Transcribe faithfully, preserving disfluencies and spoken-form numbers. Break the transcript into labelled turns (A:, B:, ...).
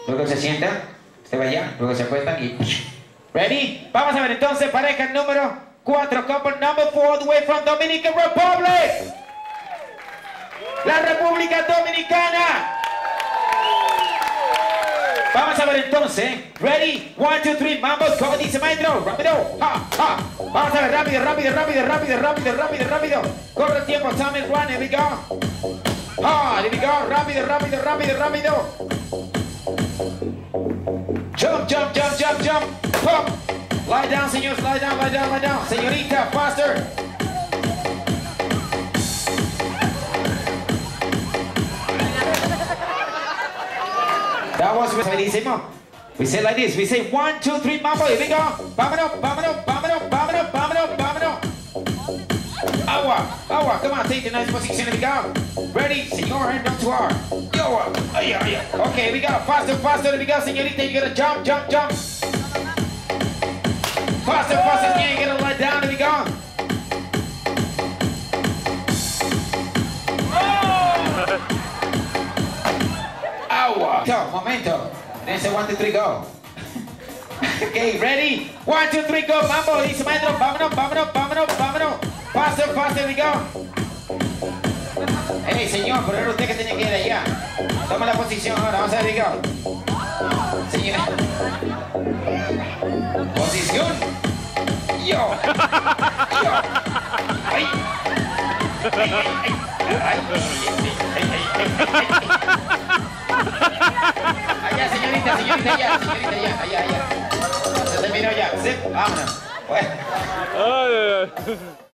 A: luego se sientan, usted va allá, luego se acuestan y... ¿Ready? Vamos a ver entonces, pareja número cuatro, couple number four, all the way from Dominican Republic. La República Dominicana. Vamos a ver entonces. Ready? One, two, three, mambo, como dice maestro. Rápido. Ha, ha. Vamos a ver, rápido, rápido, rápido, rápido, rápido, rápido, rápido. Corre el tiempo, time is run, here we go. Ah, here we go. Rápido, rápido, rápido, rápido. Jump, jump, jump, jump, jump. Pump. Lie down, señores, lie down, lie down, lie down. Señorita, faster. That was buenísimo. We say like this. We say one, two, three, mambo. Here we go. Vámonos, vámonos, vámonos, vámonos, vámonos, vámonos. Agua, agua. Come on, take the nice position. Here we go. Ready, señor, and not too hard. Yo, ay, ay, ay. Okay, here we go. Faster, faster. Here we go, señorita. You gotta jump, jump, jump. Faster, faster. Yeah, you gotta let down. Here we go. Agua. Go, momento. Dice one, two, three, go. Okay, ready? One, two, three, go. Mambo, dice maestro. Vámonos, vámonos, vámonos, vámonos. Faster, faster, we go. Hey, señor, pero era usted que tenía que ir allá. Toma la posición ahora, vamos a ver, we go. Señor. Posición. Yo. Yo. Ay. Ay, ay, ay. Ay, ay, ay, ay. Allá, señorita, señorita, allá, señorita, allá, allá, allá. Se terminó ya. Sí, vámonos. Bueno.